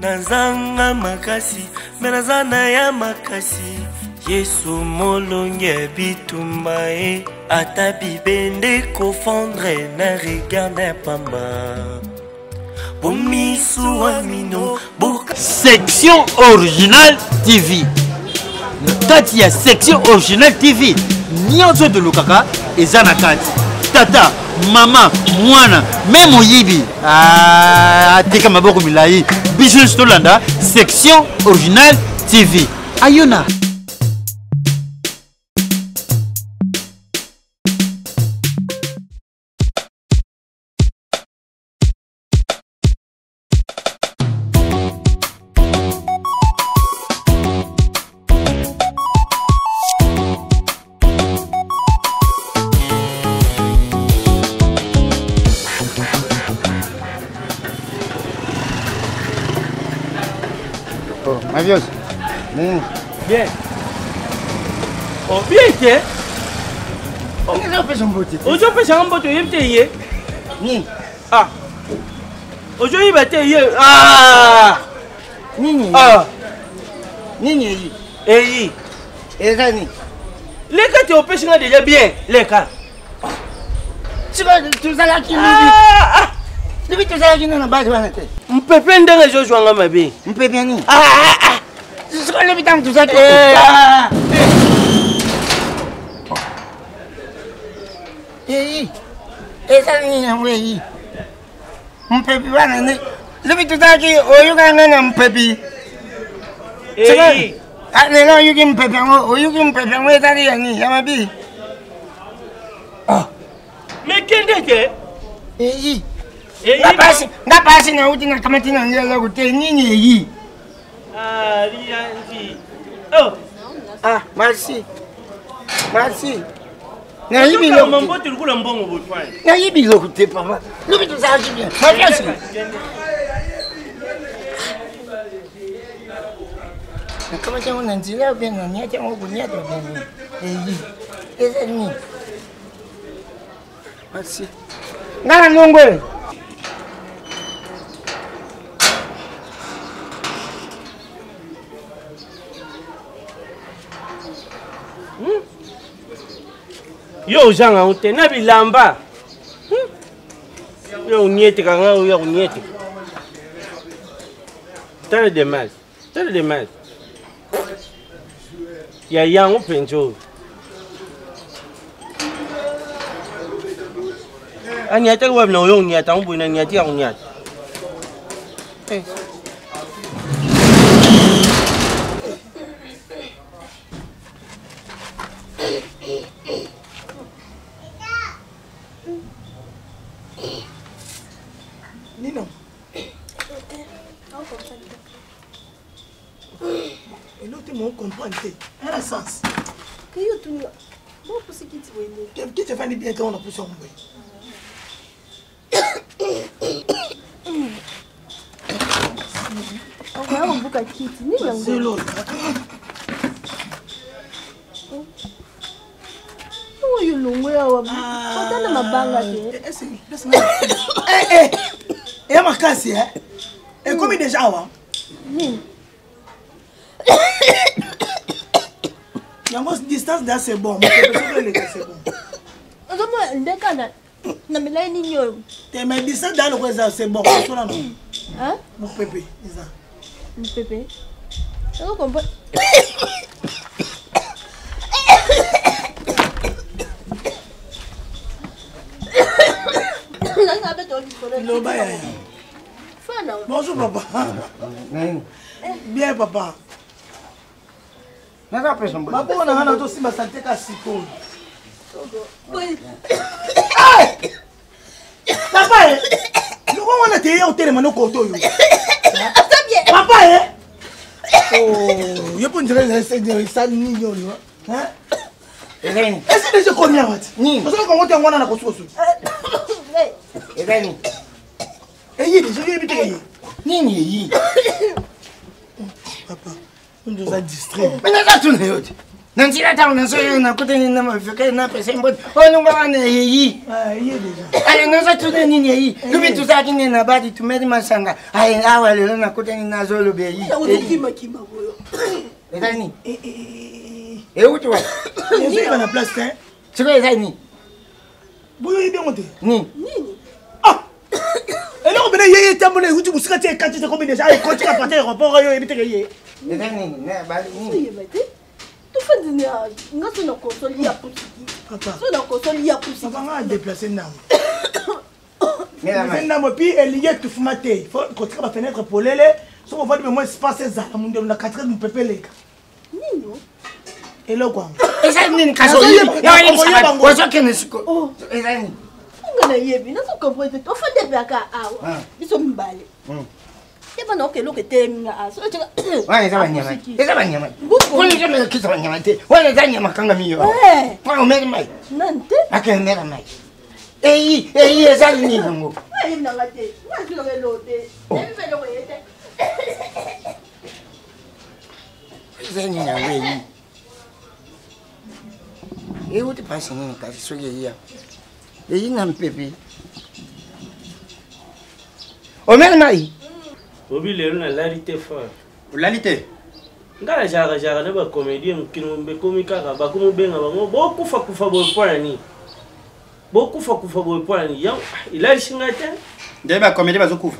Nazanga makasi, menazana ya makasi. Yesu molonge bitumbae, atabi bende kofondre na regarde pamba. Bomisu amino, Section Originale TV. Kati ya Section Originale TV. Nyonso de Lukaka et Zanakati. Tata, maman, mwana, même Oyibi. Tika maboko milai. Bijou Stolanda, Section Originale TV. Ayona. Mavios. Bien. Oh, bien, tiens. Oh, on fait son beauté. Aujourd'hui, j'ai un beau tuyau. Ni. Ah. Aujourd'hui, il va te y ah. Ni. Ah. Ni. Eh. Et ça, ni. Les gars, tu es au pêche déjà bien. Les gars. Tu vas tout ça là qui nous dit. Ah. Depuis tout ça là qui nous n'a pas joué. On peut pas ndenge je joue en ma vie. On peut bien ni. Ah. Je suis le bitan tout ça. Eh. Et ça ni oui. On peut pas ni. Depuis tout ça qui au Uganda on peut pas. Eh. Ah non, you can pay me. You can pay me. Ça ni ni. Yamabi. Ah. Mais qu'est-ce que Eh. Eh. Nga pasi na uti na kamati na ngela kute nini yi. Ah, Rianji. Oh. Ah, merci. Merci. Na yibi Le lo. mambo tu le mbongo botwani. Na yibi lo kute papa. Lobi tu sa bien. Merci. Na kama changu na nzila bien na niacha ngo niacha bien. Eh. Esa ni. Merci. Ngala ngongwe. Yo janga ute na bilamba. Yo nyete kanga yo nyete. Tane de mal. Tane de mal. Ya yango penjo. Anyata kwa na yo nyata mbu na nyati ya nyata. Nino. Et l'autre mot comprend un sens. Que yo tu moi pour ce qui tu veux. Qui te fait bien quand on a poussé en bois. On va on buka kiti ni yango. C'est l'autre. Oh yo longo ya wa. Otana mabanga te. Et ma casse hein. Et comme déjà wa. Ni. Yango distance là c'est bon. C'est bon. Ozomo ndeka na milai ni nyo. Te mais distance dans le réseau c'est bon. Hein? Mon pépé, ça. Mon pépé. On comprend. Bonjour papa. Bien papa. Papa on a un autre simba santé kasiko. Papa nous on a été au téléphone au koto yo. Papa oh, je peux dire ça ni yo hein? Est-ce que je connais what? Ni. Parce que quand on te na kososo. Ni. Eh, je vais éviter. Ni. Papa, on nous a distrait. Mais là, tu n'es pas. Nantira ta na so na kuteni na mafika na pesa mbona. Ono bana yi. Yeye déjà. Ale no sa tune nini yi. Lubi tuzaki ni na badi tumedi masanga. Ai awa lelo na kuteni na zolo be yi. Kima kima boyo. Ezani. Uti wa. Yeye va na place hein. Siko ezani. Boyo yi bien monté. Nini? Ah. Et là on venait yeye tambole uti busika te quand tu te combien déjà il continue à partir rapport yo ebite yeye. Ezani na bali nini? Tu fais des nga so na console ya pusiki. Papa. So na console ya pusiki. Papa nga déplacer ndam. Mera Mais ndam puis elle y est tout fumaté. Faut continuer la fenêtre pour lele. So on va dire moi espace ça la monde na 4 mu pepele. Nino. Et là quoi? Ezani nini kaso yi. Ya yi sababu. Wazo kene siko. Oh. Ezani. Nga na yebi na so comprendre. Tu fais des baka awa. Biso mbale. Eba na okelo ketenga aso. Wana za banyama. Eza banyama. Kuni kama kisa banyama te. Wana za nyama kanga miyo. Kwa umeri mai. Nante. Akemera mai. Eyi ezali ni ngo. Ai na ngate. Ngati lo kelote. Embe lo yete. Ezali na weyi. Uti pasi nini kasi soge ya. Eyi na mpepe. Omeri mai. Obi lelo na larité fort. Lalité. Ngala jara na ba comédien mkino mbe komika ka ba kumu benga bango bokufa kufa boy point. Bokufa kufa boy point. Ya ila shingata. Ndé ba comédie bazokufa.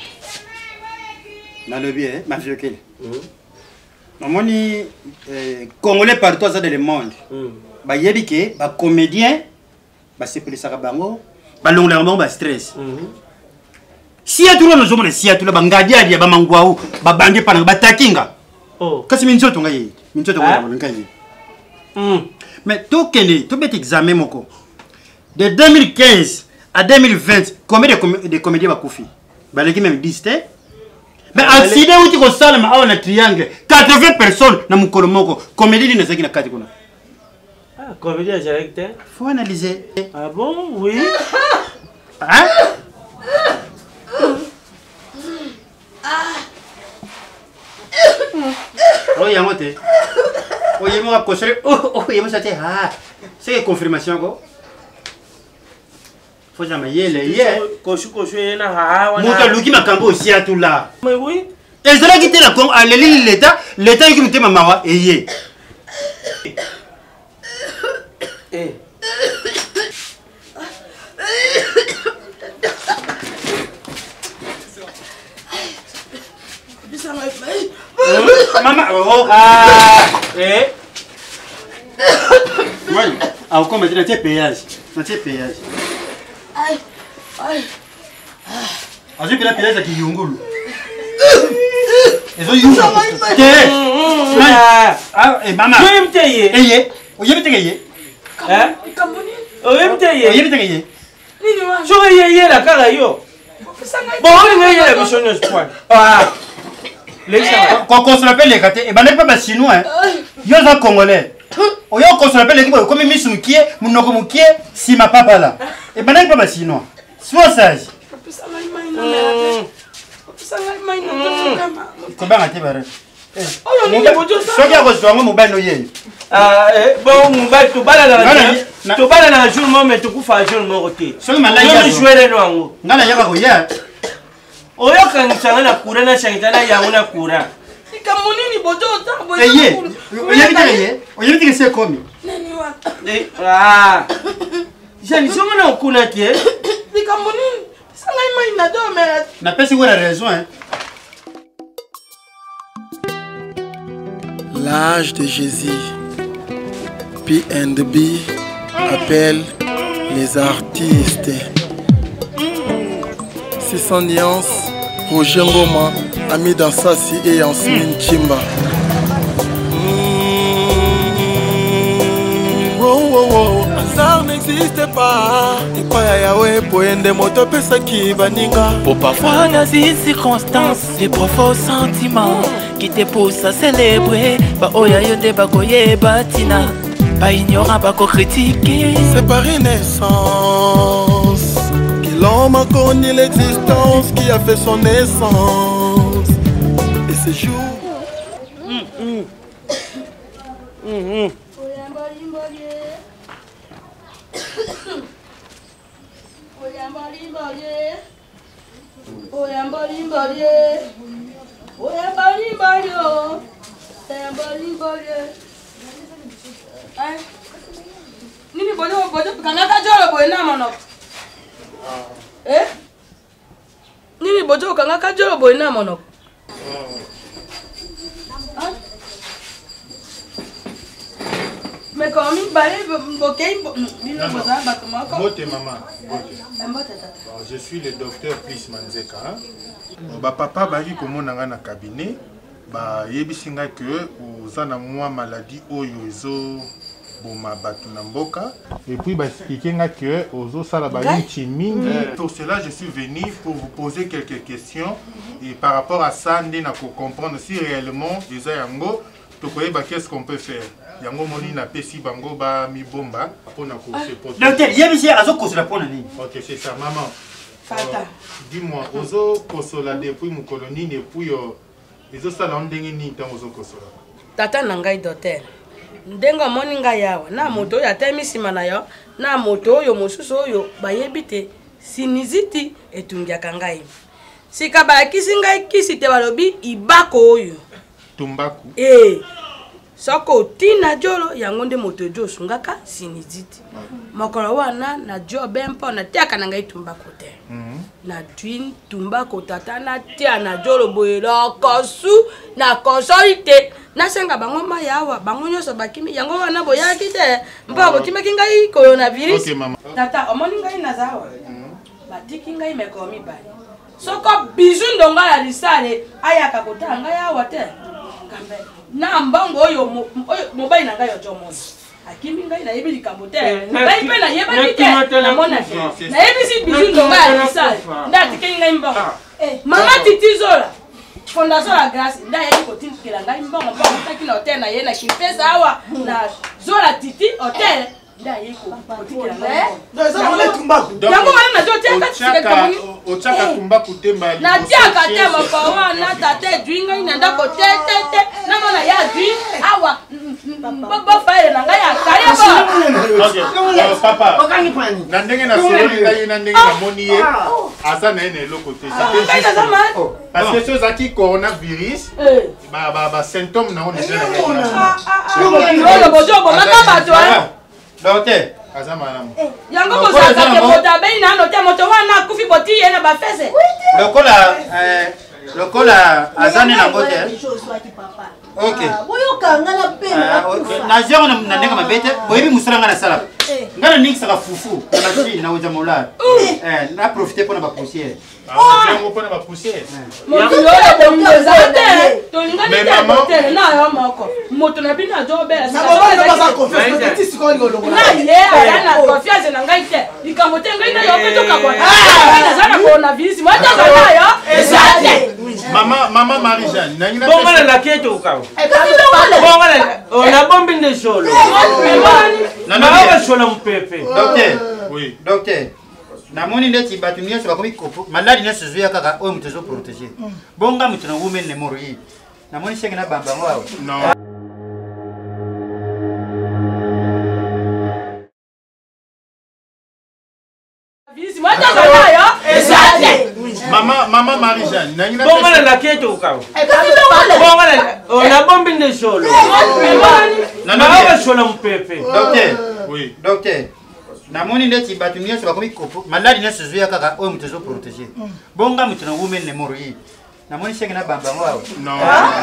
Na lobi ma vieux kele. Mamoni congolais partout dans le monde. Ba yebike ba comédien ba sepelisaka bango ba longolaka bango ba stress. Si ya tulo nozomo na si ya tulo bangadi ya ba mangwao ba bange pana ba takinga. Oh. Kasi minzoto ngaye. Minzoto ngaye ngaye. Mais tout kende, tout bet examen moko. De 2015 à 2020, combien de comédiens ba kufi? Ba leki même 10 té. Mais accident uti ko sala ma awa na triangle, 80 personnes na mukolo moko. Comédie ni nazaki na kati kuna. Ah, comédien directeur. Faut analyser. Ah bon? Oui. Hein? Oh yango te. Oh yemo a kosere. Oh yemo sa te. Ah. C'est confirmation ko. Faut jamais yele ye. Koshu na ha wana. Muta luki makambo aussi à tout là. Mais oui. Et cela qui était la con à l'état qui nous était mamawa et ye. Eh. Maman, oh, eh. Moi, alors comment dire, tu péage, tu péage. Aïe. Azui pela péage qui yungulu. Ezo yungulu. Ah, eh maman. Tu me tailler. Eh, oye me tailler. Hein? Oye me tailler. Oye me tailler. So yeye la kala yo. Bon, on est la mission de sport. Ah. Quand on se rappelle les gâtés, et ben n'est pas chinois, hein. Yo za congolais. Oyo qu'on se rappelle l'équipe comme Miss Mukie, Munoko Mukie, si ma papa là. Et ben n'est pas chinois. Sois sage. Combien a-t-il barré? Oh, on est bon. Soki a reçu un mobile noyé. Ah, bon, mobile, tu balas dans le jour, mais tu coupes à jour, mon côté. Soki malaya. Je jouer les noirs. Ngala yaka koya. Oyo kan na kura na shangitana ya una kura. Nikamunini bojo tambo. Eye. Oye bitike se komi. Nani wa? Ah. Jani somo na kuna tie. Nikamunini. Sala ima ina do mera. Na pesi wala raison hein. L'âge de Jésus. P&B appelle les artistes. C'est son nuance, Roger Ngoma, Ami Dansasi et Yansmin Chimba. Hasard n'existe pas. Et quoi Yahweh pour ende moto pesa qui baninga. Pour parfois dans ces circonstances, des profonds sentiments qui te poussent à célébrer. Ba oya yonde ba koye batina, ba ignorant ba ko critiquer. C'est par une naissance que l'homme a connu l'existence qui a fait son naissance. Et ces jours. Nini bojo kangaka jolo boy na mono. Nini bojo kangaka jolo boy na mono. Mais quand même balé bokay nino boza batomako. Bote maman. Je suis le docteur Plis Manzeka. Ba papa baki komona na cabinet. Ba yebisinga que ozana moi maladie oyo ezo boma batu na mboka et puis ba expliquer que ozo sala ba mingi. Pour cela je suis venu pour vous poser quelques questions et par rapport à ça ndé na comprendre si réellement déjà yango to koyeba qu'est-ce qu'on peut faire. Yango moni na pesi bango ba mi bomba pona ko se poser. Docteur, yebisi azo kosola pona nini? OK, c'est ça maman. Dis-moi ozo kosola depuis mon colonie et puis les autres salons ndenge ni tango zo kosola. Tata na ngai docteur. Ndengo moni ngai yawa na moto ya temisima na yo na moto oyo mosusu oyo bayebite siniziti etungiaka ngai. Sika ba kisi ngai kisi te balobi ibako oyo. Tumbaku. Soko tina jolo yango nde moto jo sungaka siniziti. Mokolo wana na jo bempo na tiaka na ngai tumbaku te. Na twin tumbako tata na tia na jolo boyelo kosu na konsolite na senga bango mayawa bango nyoso bakimi yango wana boyaki te mpa botimaki ngai coronavirus. OK maman. Tata omoni ngai na zawa. Batiki ngai mekomi bali. Soko bizu ndonga ya lisale ayaka kota ngai yawa te. Kambe na mbongo oyo mobali na ngai ojomosi. Akimi ngai na yebi likambo te. Ngai pe na yeba te na mona te. Na yebi si bizu ndonga ya lisale. Ndatiki ngai mbongo. Mama Titi Zola. Fondation la Grâce nda yebi kotikela ngai mbongo mpo taki na hotel na ye na Kimpesa awa na Zola Titi hotel. Nda yebi kotikela ngai. Yango wana na jotia katika kamuni. Ochaka tumbaku temba. Na tiaka te mapawa na tate dwinga ina ndako te na mona ya dwi awa baba faile na ngai akaya ba. Papa. Na ndenge na solo ngai na ndenge na moni ye. Asa na ene loko te. Parce que ceux qui coronavirus ba symptômes na on déjà na bojo bo makaba to. Docteur, azama yango boza ka mota be na no te moto wana kufi boti ye na ba fese. Lokola azane na ngote. OK. Boyo kangala pena. Na zero na ndenge mabete, boyebi musala ngana sala. Ngana ningi saka fufu na machine na uja mola. Na profiter pour na ba poussière. Yango pour na ba poussière. Moto yo bomboza te. To ngani ta hotel na yo moko. Moto na bina jo bela. Na baba ba confiance petit sikoni ngolongo. Na ile ana confiance na ngai te. Likambo te ngai na yo peto ka kwa. Na zana coronavirus. Mo ta na yo. Exacte. Mama Marie-Jeanne, nangina bonga na keto ukao. Bonga na bombi nde solo. Na ba solo mpepe. Docteur. Oui. Docteur. Na moni ndeti batu nyese bakomi kopo. Maladi nyese zuya kaka oyo mutezo protéger. Bonga mutu na women ne mori. Na moni shenge na bamba ngwawe. Non. Mama Marie-Jeanne, nangina bonga na keto ukao. Bonga na bombi nde solo. Na ba solo mpepe. Docteur. Oui. Docteur. Na moni ndeti batu nyese bakomi kopo. Maladi nyese zuya kaka oyo mutezo protéger. Bonga mutu na women ne mori. Na moni shenge na bamba ngwawe. Non.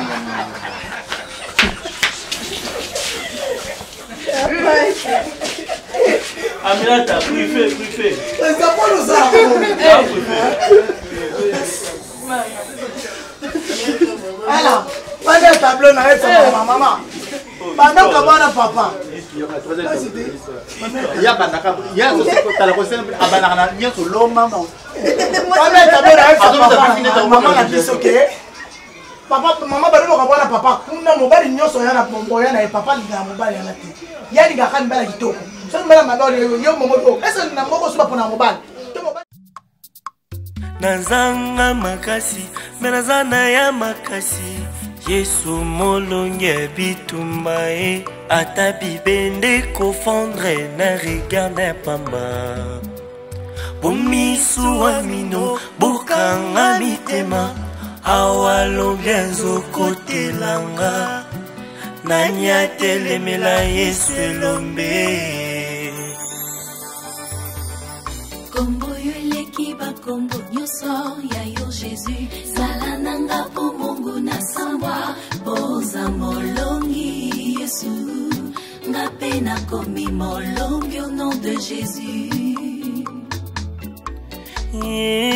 Aminata, privé. Ça pas nous ça. Alors, pendant le tableau na esa maman. Pendant que bana papa. Ya bandaka ya so tala ko sen abanaka na nyeso lo mama. Pendant le tableau na esa papa. Maman na biso ke. Papa maman bado ko bana papa. Kuna mobali nyoso ya na pombo ya na papa linga mobali ya na te. Yani ga kan bala kitoko. So mbala madole yo momoto. Esa na mboko suba pona mobali. Nazanga makasi, menazana ya makasi. Yesu molonge bitumba e ata bibende kofondre na regarde pamba. Bomisu amino bokanga mitema awalombianzo kotelanga nanya telemela Yesu elombe Kombo yeleki ba kombo nyoso ya yo Jésus salananga po Mungu na sambwa boza molongi Yesu ngape na komi molongi au nom de Jésus